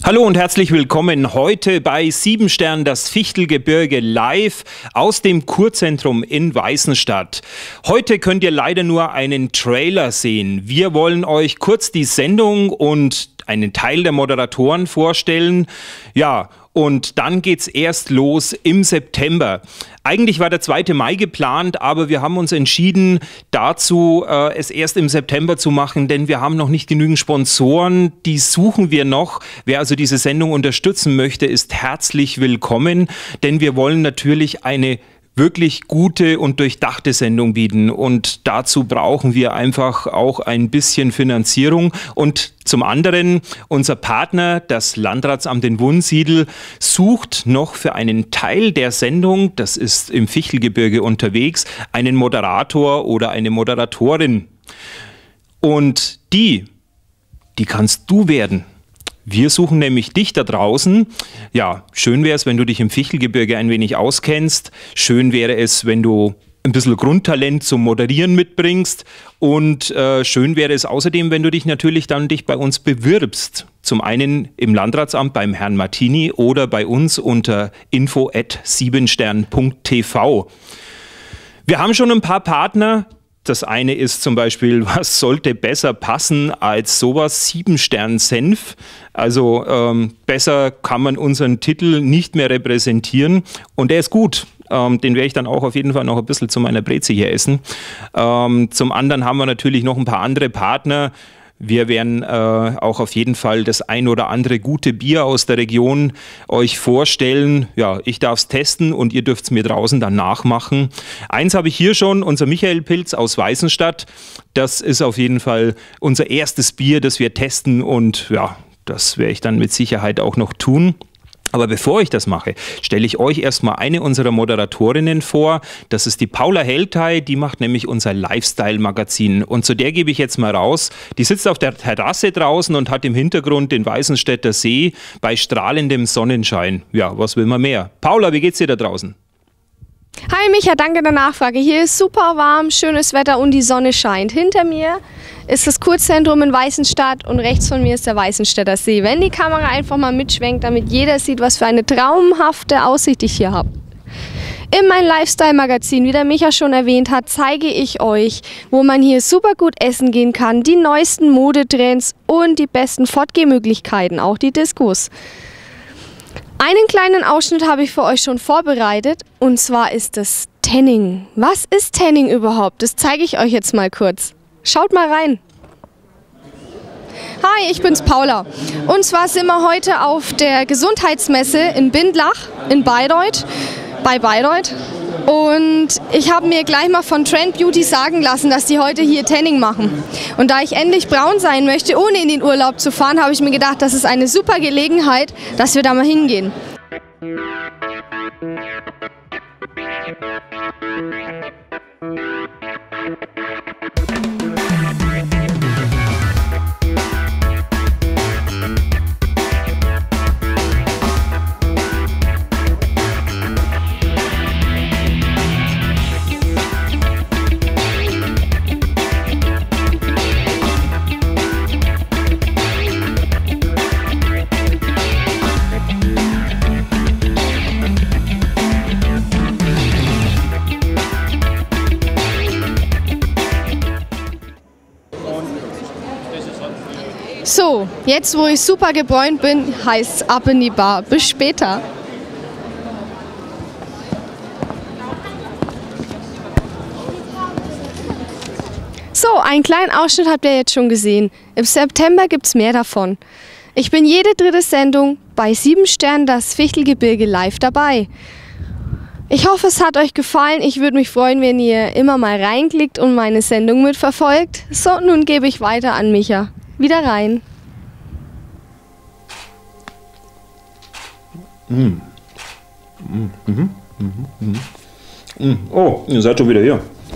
Hallo und herzlich willkommen heute bei 7 Stern das Fichtelgebirge live aus dem Kurzentrum in Weißenstadt. Heute könnt ihr leider nur einen Trailer sehen. Wir wollen euch kurz die Sendung und einen Teil der Moderatoren vorstellen. Ja, und dann geht's erst los im September. Eigentlich war der 2. Mai geplant, aber wir haben uns entschieden, dazu es erst im September zu machen, denn wir haben noch nicht genügend Sponsoren. Die suchen wir noch. Wer also diese Sendung unterstützen möchte, ist herzlich willkommen, denn wir wollen natürlich eine wirklich gute und durchdachte Sendung bieten und dazu brauchen wir einfach auch ein bisschen Finanzierung und zum anderen unser Partner, das Landratsamt in Wunsiedel, sucht noch für einen Teil der Sendung, das ist im Fichtelgebirge unterwegs, einen Moderator oder eine Moderatorin und die kannst du werden. Wir suchen nämlich dich da draußen. Ja, schön wäre es, wenn du dich im Fichtelgebirge ein wenig auskennst. Schön wäre es, wenn du ein bisschen Grundtalent zum Moderieren mitbringst. Und schön wäre es außerdem, wenn du dich natürlich dann bei uns bewirbst. Zum einen im Landratsamt beim Herrn Martini oder bei uns unter info@siebenstern.tv. Wir haben schon ein paar Partner. Das eine ist zum Beispiel, was sollte besser passen als sowas, 7 Stern Senf. Also besser kann man unseren Titel nicht mehr repräsentieren und der ist gut. Den werde ich dann auch auf jeden Fall noch ein bisschen zu meiner Breze hier essen. Zum anderen haben wir natürlich noch ein paar andere Partner. Wir werden auch auf jeden Fall das ein oder andere gute Bier aus der Region euch vorstellen. Ja, ich darf es testen und ihr dürft es mir draußen dann nachmachen. Eins habe ich hier schon, unser Michael Pilz aus Weißenstadt. Das ist auf jeden Fall unser erstes Bier, das wir testen und ja, das werde ich dann mit Sicherheit auch noch tun. Aber bevor ich das mache, stelle ich euch erstmal eine unserer Moderatorinnen vor. Das ist die Paula Heltay, die macht nämlich unser Lifestyle-Magazin. Und zu der gebe ich jetzt mal raus. Die sitzt auf der Terrasse draußen und hat im Hintergrund den Weißenstädter See bei strahlendem Sonnenschein. Ja, was will man mehr? Paula, wie geht's dir da draußen? Hi Micha, danke der Nachfrage. Hier ist super warm, schönes Wetter und die Sonne scheint. Hinter mir ist das Kurzzentrum in Weißenstadt und rechts von mir ist der Weißenstädter See. Wenn die Kamera einfach mal mitschwenkt, damit jeder sieht, was für eine traumhafte Aussicht ich hier habe. In meinem Lifestyle-Magazin, wie der Micha schon erwähnt hat, zeige ich euch, wo man hier super gut essen gehen kann, die neuesten Modetrends und die besten Fortgehmöglichkeiten, auch die Diskos. Einen kleinen Ausschnitt habe ich für euch schon vorbereitet und zwar ist es Tanning. Was ist Tanning überhaupt? Das zeige ich euch jetzt mal kurz. Schaut mal rein. Hi, ich bin's Paula. Und zwar sind wir heute auf der Gesundheitsmesse in Bindlach in Bayreuth, bei Bayreuth. Und ich habe mir gleich mal von Trend Beauty sagen lassen, dass die heute hier Tanning machen. Und da ich endlich braun sein möchte, ohne in den Urlaub zu fahren, habe ich mir gedacht, das ist eine super Gelegenheit, dass wir da mal hingehen. So, jetzt wo ich super gebräunt bin, heißt es ab in die Bar. Bis später. So, einen kleinen Ausschnitt habt ihr jetzt schon gesehen. Im September gibt es mehr davon. Ich bin jede 3. Sendung bei 7 Stern das Fichtelgebirge live dabei. Ich hoffe, es hat euch gefallen. Ich würde mich freuen, wenn ihr immer mal reinklickt und meine Sendung mitverfolgt. So, nun gebe ich weiter an Micha. Wieder rein. Oh, ihr seid schon wieder hier.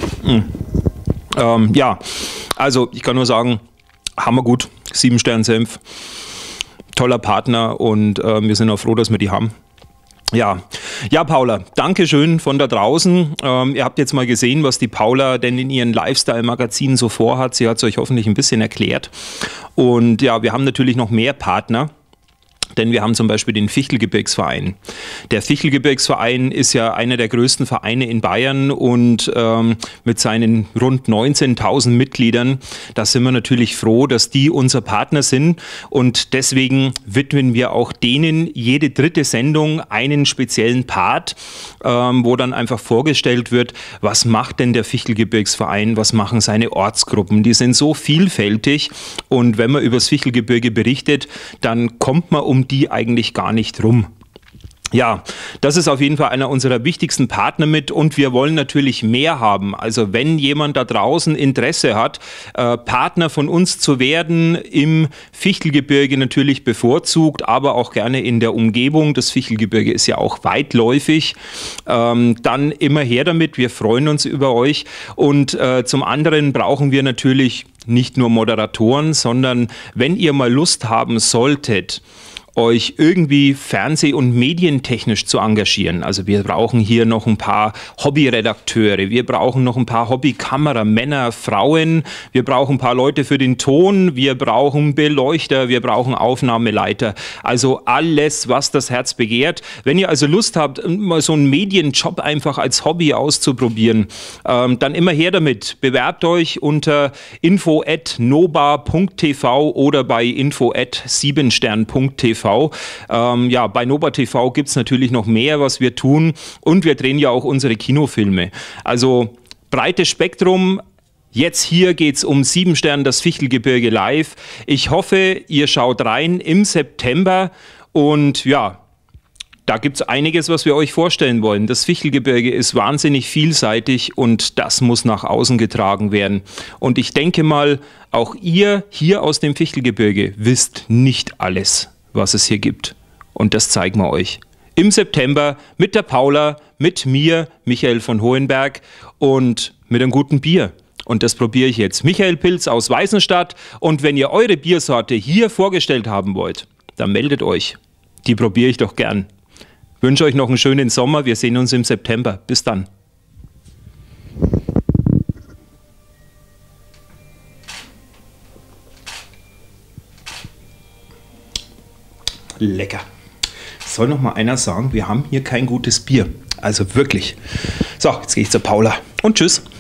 Ja, also ich kann nur sagen, hammergut, 7 Stern Senf, toller Partner und wir sind auch froh, dass wir die haben. Ja, Paula, danke schön von da draußen. Ihr habt jetzt mal gesehen, was die Paula denn in ihren Lifestyle-Magazinen so vorhat. Sie hat es euch hoffentlich ein bisschen erklärt. Und ja, wir haben natürlich noch mehr Partner, Denn wir haben zum Beispiel den Fichtelgebirgsverein. Der Fichtelgebirgsverein ist ja einer der größten Vereine in Bayern und mit seinen rund 19.000 Mitgliedern, da sind wir natürlich froh, dass die unser Partner sind. Und deswegen widmen wir auch denen jede dritte Sendung einen speziellen Part, wo dann einfach vorgestellt wird, was macht denn der Fichtelgebirgsverein, was machen seine Ortsgruppen. Die sind so vielfältig und wenn man über das Fichtelgebirge berichtet, dann kommt man um die eigentlich gar nicht rum. Ja, das ist auf jeden Fall einer unserer wichtigsten Partner mit und wir wollen natürlich mehr haben. Also wenn jemand da draußen Interesse hat, Partner von uns zu werden, im Fichtelgebirge natürlich bevorzugt, aber auch gerne in der Umgebung. Das Fichtelgebirge ist ja auch weitläufig. Dann immer her damit, wir freuen uns über euch. Und zum anderen brauchen wir natürlich nicht nur Moderatoren, sondern wenn ihr mal Lust haben solltet, euch irgendwie fernseh- und medientechnisch zu engagieren. Also wir brauchen hier noch ein paar Hobbyredakteure, wir brauchen noch ein paar Hobbykameramänner, Frauen, wir brauchen ein paar Leute für den Ton, wir brauchen Beleuchter, wir brauchen Aufnahmeleiter. Also alles, was das Herz begehrt. Wenn ihr also Lust habt, mal so einen Medienjob einfach als Hobby auszuprobieren, dann immer her damit. Bewerbt euch unter info@noba.tv oder bei info@siebenstern.tv. Ja, bei Noba TV gibt es natürlich noch mehr, was wir tun und wir drehen ja auch unsere Kinofilme. Also breites Spektrum. Jetzt hier geht es um 7 Sterne, das Fichtelgebirge live. Ich hoffe, ihr schaut rein im September und ja, da gibt es einiges, was wir euch vorstellen wollen. Das Fichtelgebirge ist wahnsinnig vielseitig und das muss nach außen getragen werden. Und ich denke mal, auch ihr hier aus dem Fichtelgebirge wisst nicht alles, was es hier gibt. Und das zeigen wir euch. Im September mit der Paula, mit mir, Michael von Hohenberg und mit einem guten Bier. Und das probiere ich jetzt. Michael Pilz aus Weißenstadt. Und wenn ihr eure Biersorte hier vorgestellt haben wollt, dann meldet euch. Die probiere ich doch gern. Ich wünsche euch noch einen schönen Sommer. Wir sehen uns im September. Bis dann. Lecker. Soll noch mal einer sagen, wir haben hier kein gutes Bier. Also wirklich. So, jetzt gehe ich zur Paula und tschüss.